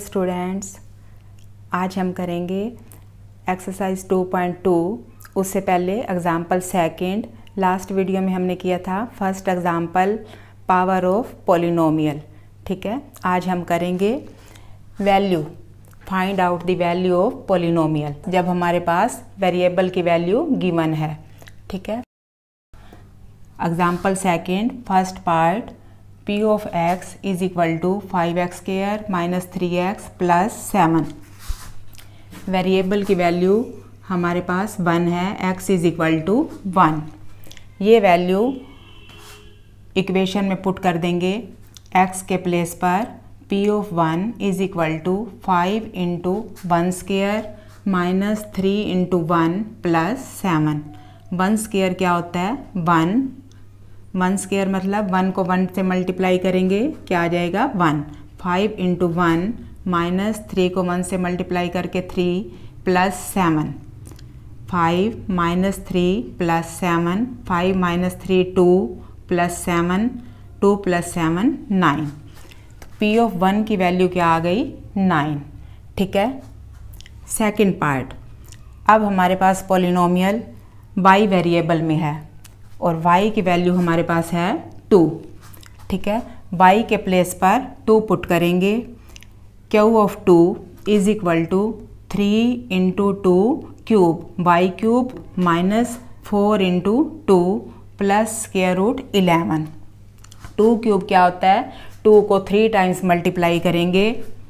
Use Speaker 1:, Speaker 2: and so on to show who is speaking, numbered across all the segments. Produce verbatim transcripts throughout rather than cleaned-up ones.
Speaker 1: Students, आज हम करेंगे एक्सरसाइज टू पॉइंट टू। उससे पहले एग्जाम्पल सेकंड, लास्ट वीडियो में हमने किया था first example power of polynomial. ठीक है, आज हम करेंगे value, find out the value of polynomial, जब हमारे पास वेरिएबल की वैल्यू गिवन है। ठीक है, example second first part, p of x is equal to five x square minus three x plus seven. Variable की वैल्यू हमारे पास वन है, x is equal to one. ये वैल्यू इक्वेशन में पुट कर देंगे। x के प्लेस पर p of one is equal to five into one square minus three into one plus seven. One square क्या होता है? वन। वन स्क्वायर मतलब वन को वन से मल्टीप्लाई करेंगे, क्या आ जाएगा? One. Five into one minus three को वन से मल्टीप्लाई करके three plus seven. Five minus three plus seven, five minus three two plus seven, two plus seven nine. P of one की value क्या आ गई? नाइन। ठीक है, second part, अब हमारे पास पॉलिनोमियल वाई वेरिएबल में है और y की वैल्यू हमारे पास है टू। ठीक है, y के प्लेस पर टू पुट करेंगे। q of two is equal to three into two cube, y cube minus four into two plus square root eleven. Two cube क्या होता है? टू को थ्री टाइम्स मल्टीप्लाई करेंगे।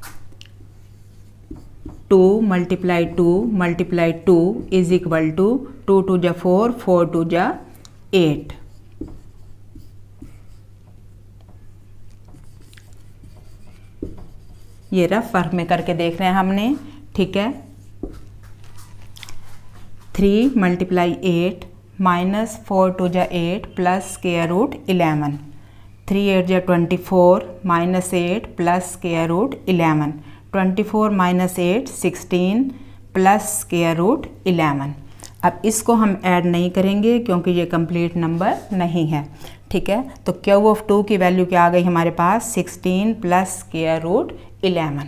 Speaker 1: Two multiply two multiply two is equal to two two जा four, four two जा eight. ये rough work में करके देख रहे हैं हमने। ठीक है, three multiply eight minus four two जा eight plus square root eleven. Three eight जा twenty four minus eight plus square root eleven. Twenty four minus eight sixteen plus square root eleven. अब इसको हम ऐड नहीं करेंगे क्योंकि ये complete number नहीं है। ठीक है, तो क्यू ऑफ टू की वैल्यू क्या आ गई हमारे पास? Sixteen plus square root eleven.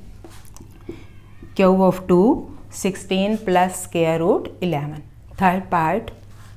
Speaker 1: Q of two sixteen plus square root eleven. Third part,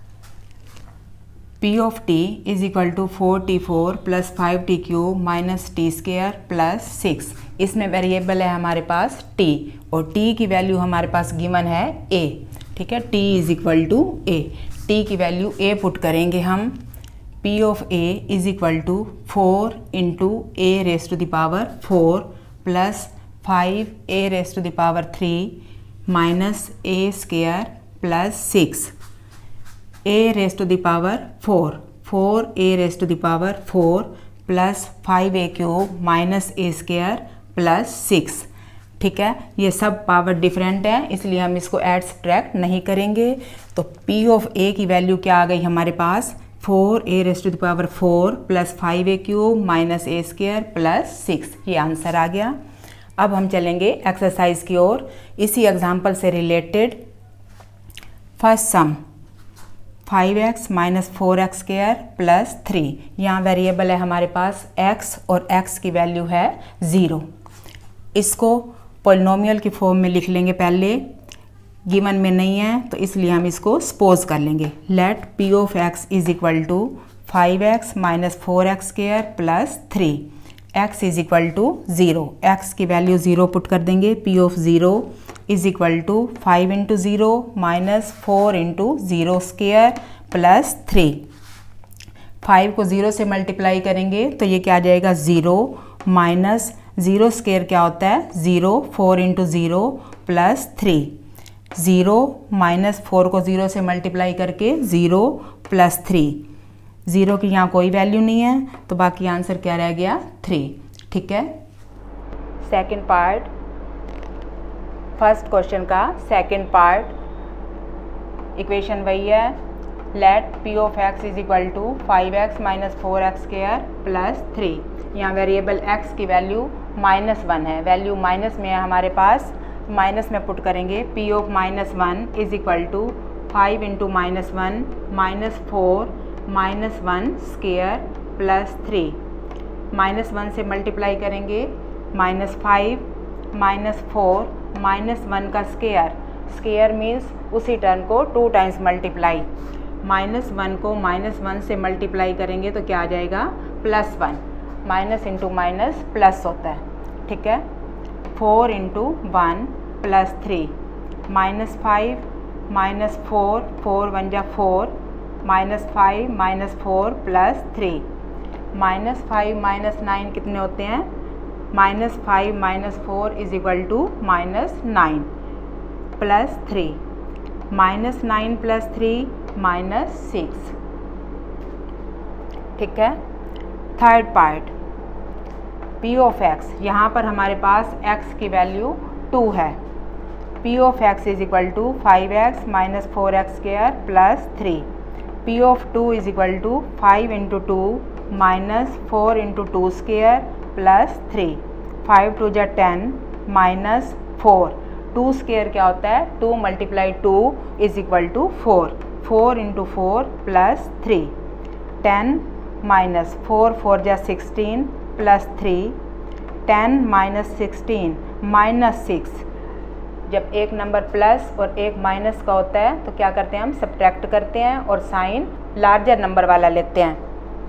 Speaker 1: P of T is equal to four t four plus five t cube minus t square plus six. इसमें variable है हमारे पास t और t की value हमारे पास given है a. ठीक है, t is equal to a. T की वैल्यू a पुट करेंगे हम। p of a is equal to four into a raise to the power four plus five a raise to the power three minus a square plus six. a raise to the power four, four a raise to the power four plus five a cube minus a square plus six. ठीक है, ये सब power different है इसलिए हम इसको add subtract नहीं करेंगे। तो p ऑफ a की वैल्यू क्या आ गई हमारे पास? Four a raise to the power four plus five a cube minus a square plus six. ये आंसर आ गया। अब हम चलेंगे एक्सरसाइज की ओर, इसी एग्जाम्पल से related. First sum, five x minus four x square plus three. यहाँ वेरिएबल है हमारे पास x और x की वैल्यू है ज़ीरो। इसको पॉलिनोमियल की फॉर्म में लिख लेंगे पहले, गिवन में नहीं है तो इसलिए हम इसको सपोज कर लेंगे। Let p of x is equal to five x minus four x square plus three. x is equal to zero, x की वैल्यू ज़ीरो पुट कर देंगे। p of zero is equal to five into zero minus four into zero square plus three. Five को zero से multiply करेंगे तो ये क्या आ जाएगा? ज़ीरो माइनस ज़ीरो स्क्वायर क्या होता है? Zero, four into zero plus three. Zero minus four को ज़ीरो से मल्टीप्लाई करके ज़ीरो प्लस थ्री। ज़ीरो की यहाँ कोई वैल्यू नहीं है तो बाकी आंसर क्या रह गया? थ्री। ठीक है, सेकंड पार्ट, फर्स्ट क्वेश्चन का सेकंड पार्ट, इक्वेशन वही है। Let p of x is equal to five x minus four x square plus three. यहाँ वेरिएबल x की वैल्यू माइनस वन है, वैल्यू माइनस में है हमारे पास, माइनस में पुट करेंगे। p of minus one is equal to five into minus one minus four minus one square plus three. Minus one से मल्टीप्लाई करेंगे, minus five minus four minus one का square, square means उसी term को two times multiply, minus one को minus one से multiply करेंगे तो क्या आ जाएगा plus one, minus into minus plus होता है, ठीक है। Four into one plus three, minus five minus four, four one जा four, minus five minus four plus three, minus five minus nine कितने होते हैं, minus five minus four is equal to minus nine, plus three, minus nine plus three minus six, ठीक है। Third part P of x, यहाँ पर हमारे पास x की वैल्यू टू है, P of x is equal to five x minus four x square plus three, P of two is equal to five into two minus four into two square plus three, five two जा ten minus four, two square क्या होता है, two multiply two is equal to four, four into four plus three, ten minus four, four जा sixteen plus three, ten minus sixteen minus six, जब एक number plus और एक minus का होता है तो क्या करते हैं हम सब्ट्रैक्ट करते हैं और साइन लार्जर नंबर वाला लेते हैं।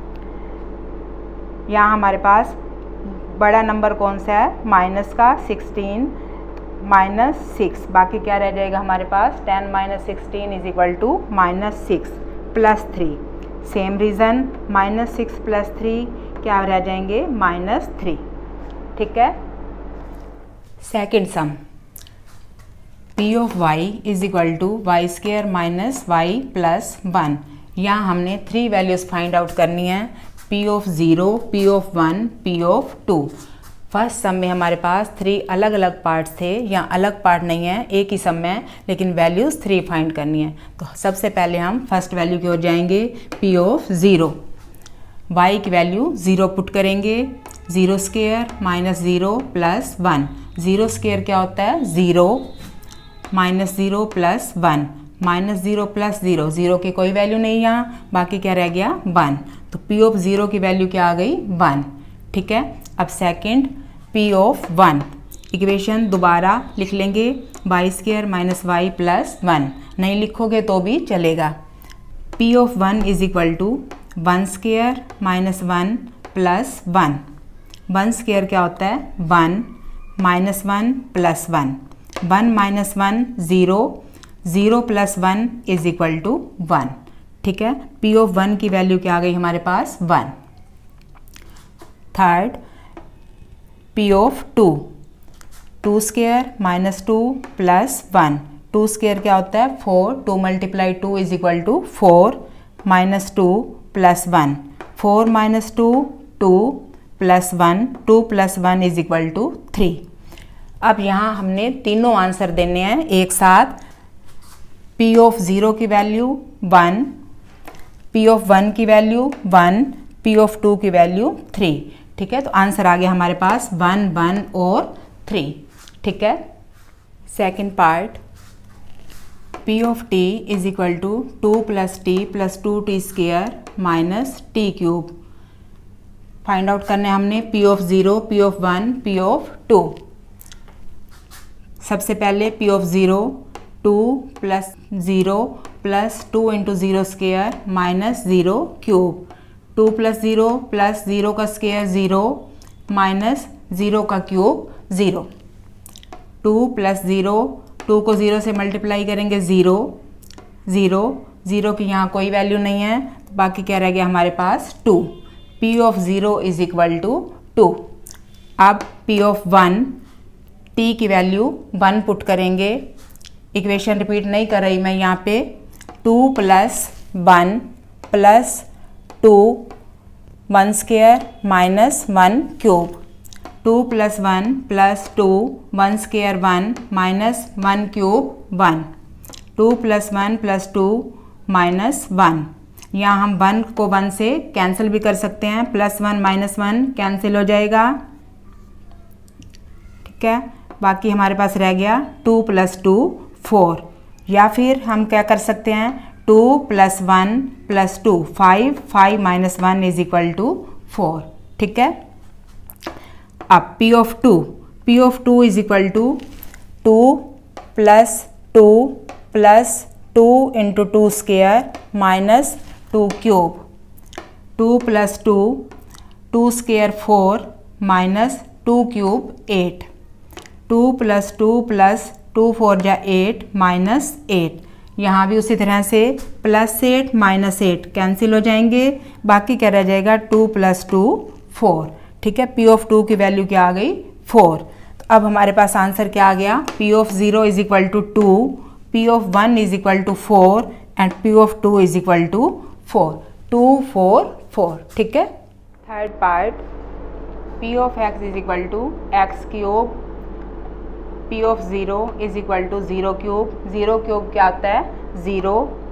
Speaker 1: यहाँ हमारे पास बड़ा नंबर कौन सा है, माइनस का सिक्सटीन माइनस सिक्स, बाकी क्या रह जाएगा हमारे पास, ten minus sixteen is equal to minus six plus three, same reason minus six plus three क्या रह जाएंगे माइनस थ्री, ठीक है। Second sum, P of Y is equal to Y square minus Y plus one, यहाँ हमने three values find out करनी है, P of zero, P of one, P of two. First sum में हमारे पास three अलग अलग पार्ट्स थे, यहाँ अलग पार्ट नहीं है, एक ही सम में, लेकिन वैल्यूज़ थ्री फाइंड करनी है। तो सबसे पहले हम फर्स्ट वैल्यू की ओर जाएंगे, पी ऑफ ज़ीरो, वाई की वैल्यू ज़ीरो पुट करेंगे, zero square minus zero plus one, zero square क्या होता है zero, minus zero plus one, minus zero plus zero, zero की कोई वैल्यू नहीं यहाँ, बाकी क्या रह गया वन, तो पी ऑफ ज़ीरो की वैल्यू क्या आ गई वन, ठीक है। अब second P of one, equation दोबारा लिख लेंगे, Y square minus Y plus one, नहीं लिखोगे तो भी चलेगा, P of one is equal to one square minus one plus one, one square क्या होता है one, minus one plus one, one minus one zero, zero plus one is equal to one, ठीक है। पी ऑफ वन की value क्या आ गई हमारे पास one. Third P of two, two square minus two plus one, two square क्या होता है four, two multiply two is equal to four, minus two plus one, four minus two two plus one, two plus one is equal to three. अब यहाँ हमने तीनों answer देने हैं एक साथ, पी ऑफ ज़ीरो की value one, P of one की value one, P of two की वैल्यू थ्री, ठीक है। तो आंसर आ गया हमारे पास वन वन और थ्री, ठीक है। Second part, P of T is equal to two plus T plus two T square minus T cube, find out करने हमने P of zero, P of one, P of two. सबसे पहले P of zero, two plus zero plus two into zero square minus zero cube, two plus zero plus zero का square zero minus zero का cube zero, two plus zero, two को zero से multiply करेंगे zero, zero, zero की यहाँ कोई value नहीं है, बाकी क्या रह गया हमारे पास two, P of zero is equal to two. अब पी ऑफ वन, टी की वैल्यू वन पुट करेंगे, इक्वेशन रिपीट नहीं कर रही मैं यहाँ पे, two plus one plus two, one square minus one cube, two plus one plus two, one square one minus one cube one, two plus one plus two minus one, यहाँ हम one को one से cancel भी कर सकते हैं, plus one minus one cancel हो जाएगा, ठीक है। बाकी हमारे पास रह गया टू प्लस टू फोर, या फिर हम क्या कर सकते हैं two plus one plus two five, five minus one is equal to four, ठीक है। अब P of two, P of two is equal to two plus two plus two into two square minus two cube, two plus two, two square four minus two cube eight, two plus two plus two four जा eight minus eight. यहाँ भी उसी तरह से plus eight minus eight cancel हो जाएंगे, बाकी क्या रह जाएगा टू प्लस टू फोर। ठीक है, पी ऑफ टू की वैल्यू क्या आ गई फोर। तो अब हमारे पास आंसर क्या आ गया, P of zero is equal to two, P of one is equal to four and P of two is equal to four, two four four. ठीक है, third part, P of x is equal to X cube, P of zero is equal to zero cube, zero cube क्या आता है zero.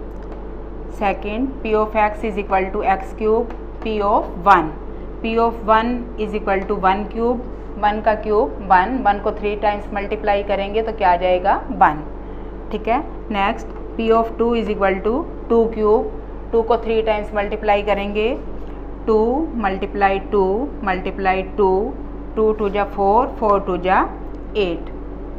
Speaker 1: Second, P of x is equal to X cube, P of one, P of one is equal to one cube, one का cube one, one को three times multiply करेंगे तो क्या आ जाएगा वन। ठीक है, next P of two is equal to two cube, two को थ्री टाइम्स मल्टीप्लाई करेंगे, two multiply two multiply two, two two जा फोर, फोर टू जा एट।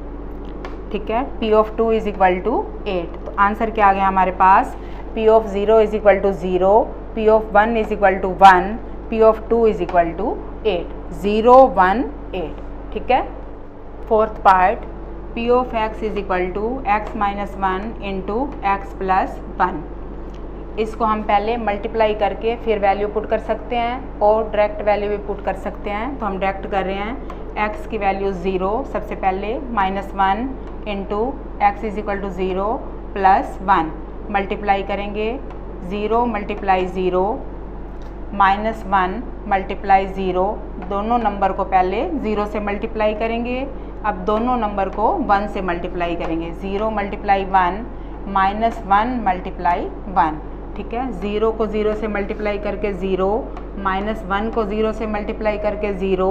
Speaker 1: ठीक है, P of two is equal to eight. तो answer क्या आ गया हमारे पास, P of zero is equal to zero, P of one is equal to one, P of two is equal to eight, zero one eight. ठीक है, fourth part, P of x is equal to X minus one into X plus one. इसको हम पहले multiply करके फिर value put कर सकते हैं और डायरेक्ट वैल्यू भी पुट कर सकते हैं। तो हम डायरेक्ट कर रहे हैं, x की वैल्यू ज़ीरो, सबसे पहले minus one into X is equal to zero plus one, multiply करेंगे zero multiply zero minus one multiply zero, दोनों नंबर को पहले ज़ीरो से मल्टीप्लाई करेंगे, अब दोनों नंबर को वन से मल्टीप्लाई करेंगे, zero multiply one minus one multiply one. ठीक है, ज़ीरो को ज़ीरो से मल्टीप्लाई करके ज़ीरो, माइनस वन को ज़ीरो से मल्टीप्लाई करके zero,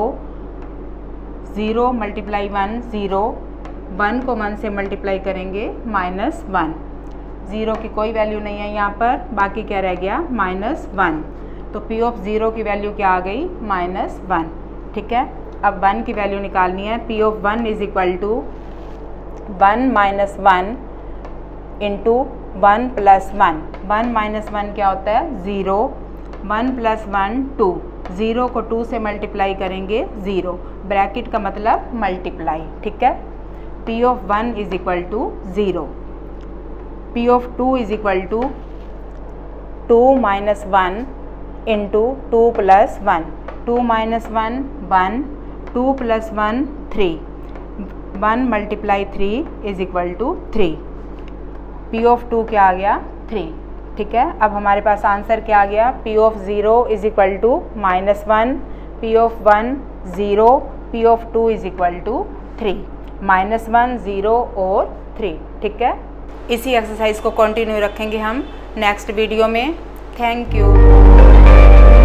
Speaker 1: zero multiply one zero, one को वन से मल्टीप्लाई करेंगे माइनस वन, ज़ीरो की कोई वैल्यू नहीं है यहाँ पर, बाकी क्या रह गया माइनस वन। तो पी ऑफ ज़ीरो की वैल्यू क्या आ गई माइनस वन। ठीक है, अब वन की वैल्यू निकालनी है, P of one is equal to one minus one into one plus one, one minus one क्या होता है zero, one plus one two, zero को टू से मल्टीप्लाई करेंगे ज़ीरो, ब्रैकेट का मतलब मल्टीप्लाई। ठीक है, P of one is equal to zero, P of two is equal to two minus one into two plus one, two minus one one, two plus one three, one multiply three is equal to three, P of two क्या आ गया three. ठीक है, अब हमारे पास answer क्या आ गया, P of zero is equal to minus one, P of one zero, P of two is equal to three, minus one zero और थ्री। ठीक है, इसी एक्सरसाइज को कंटिन्यू रखेंगे हम नेक्स्ट वीडियो में। Thank you.